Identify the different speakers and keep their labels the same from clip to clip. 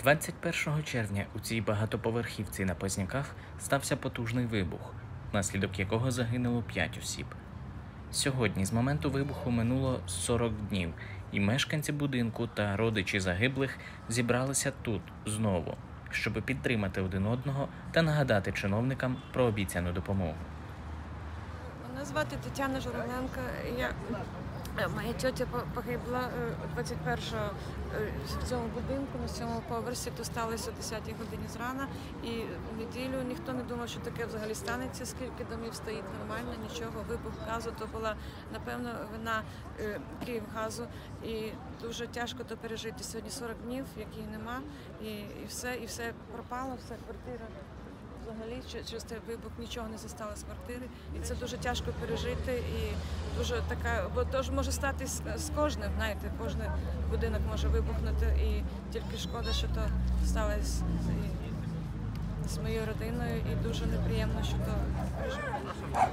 Speaker 1: 21 червня у цій багатоповерхівці на Позняках стався потужний вибух, внаслідок якого загинуло 5 осіб. Сьогодні з моменту вибуху минуло 40 днів, і мешканці будинку та родичі загиблих зібралися тут знову, щоб підтримати один одного та нагадати чиновникам про обіцяну допомогу.
Speaker 2: Мене звати Тетяна Журавленко. Моя тьотя погибла 21-го в цьому будинку, на 7-му поверсі. То сталося о 10-й годині зрана. І в неділю ніхто не думав, що таке взагалі станеться, скільки домів стоїть нормально, нічого. Вибух газу, то була, напевно, вина Київгазу. І дуже тяжко то пережити. Сьогодні 40 днів, яких нема, і все пропало, вся квартира. Взагалі, через цей вибух нічого не зосталося з квартири, і це дуже тяжко пережити, і дуже така, бо то ж може стати з кожним, знаєте, кожен будинок може вибухнути, і тільки шкода, що то сталося з моєю родиною, і дуже неприємно, що то переживає.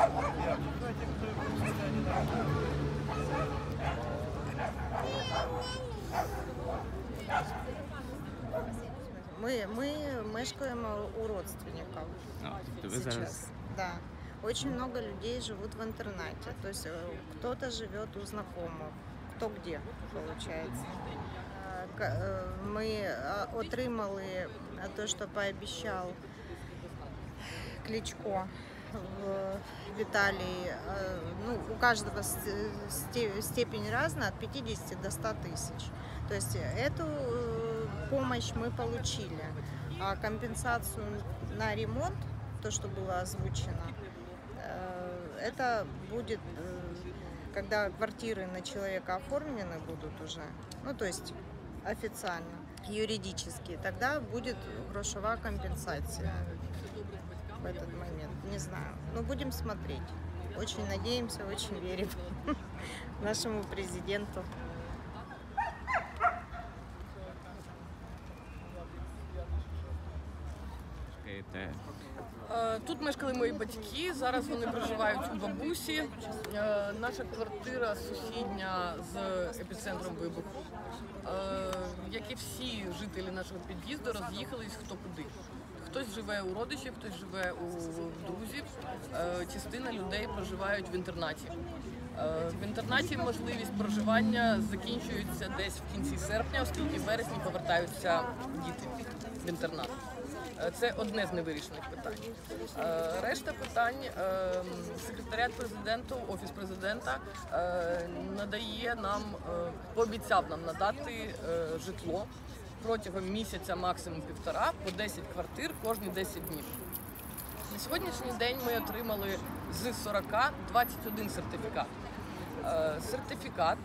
Speaker 3: Мы мешкаем у родственников сейчас. Да. Очень много людей живут в интернате. То есть кто-то живет у знакомых, кто где, получается. Мы отримали то, что пообещал Кличко в Италии. Ну, у каждого степень разная, от 50 до 100 тысяч. То есть эту помощь мы получили, а компенсацию на ремонт, то, что было озвучено, это будет, когда квартиры на человека оформлены будут уже, ну то есть официально, юридически, тогда будет грошовая компенсация в этот момент, не знаю, но будем смотреть. Очень надеемся, очень верим нашему президенту.
Speaker 4: Тут мешкали мої батьки, зараз вони проживають у бабусі. Наша квартира сусідня з епіцентром вибуху. Як і всі жителі нашого під'їзду, роз'їхались хто куди. Хтось живе у родичів, хтось живе у друзів. Частина людей проживають в інтернаті. В інтернаті можливість проживання закінчується десь в кінці серпня, оскільки в вересні повертаються діти в інтернат. Це одне з невирішених питань. Решта питань секретаріат президенту, офіс президента надає нам, пообіцяв нам надати житло протягом місяця, максимум півтора, по 10 квартир кожні 10 днів. На сьогоднішній день ми отримали з 40 21 сертифікат. Сертифікат,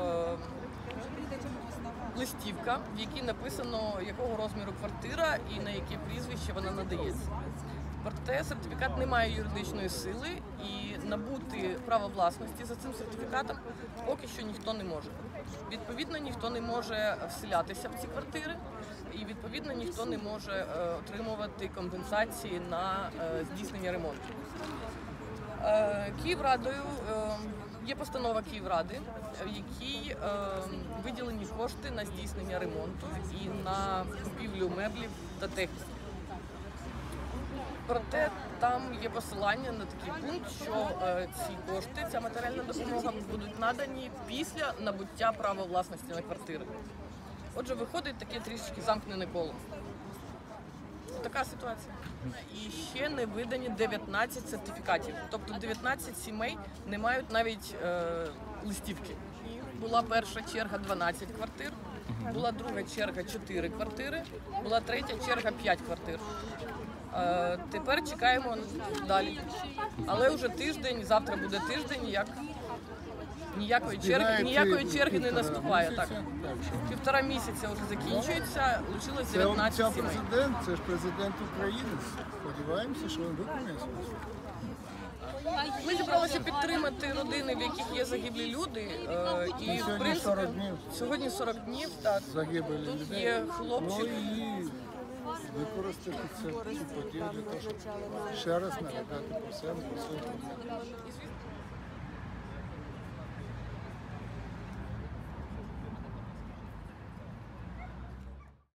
Speaker 4: листівка, в якій написано, якого розміру квартира і на яке прізвище вона надається. Проте сертифікат не має юридичної сили, і набути право власності за цим сертифікатом поки що ніхто не може. Відповідно, ніхто не може вселятися в ці квартири, і відповідно ніхто не може отримувати компенсації на здійснення ремонту. Київрадою є постанова Київради, в якій виділені кошти на здійснення ремонту і на купівлю меблів та техніки. Проте там є посилання на такий пункт, що ці кошти, ця матеріальна допомога будуть надані після набуття права власності на квартири. Отже, виходить таке трішечки замкнене коло. Така ситуація. І ще не видані 19 сертифікатів. Тобто 19 сімей не мають навіть листівки. І була перша черга 12 квартир, була друга черга 4 квартири, була третя черга 5 квартир. Тепер чекаємо далі. Але вже тиждень, завтра буде тиждень, як ніякої черги не наступає. Так. Півтора місяця вже закінчується, лишилось 19 сімей.
Speaker 5: Це ж президент України. Сподіваємося, що він виконує свою.
Speaker 4: Ми зібралися підтримати родини, в яких є загиблі люди. І в принципі, сьогодні 40 днів, так. Тут є хлопчик.
Speaker 5: Використати цю подію для того, щоб ще раз нагадати про себе, про свою.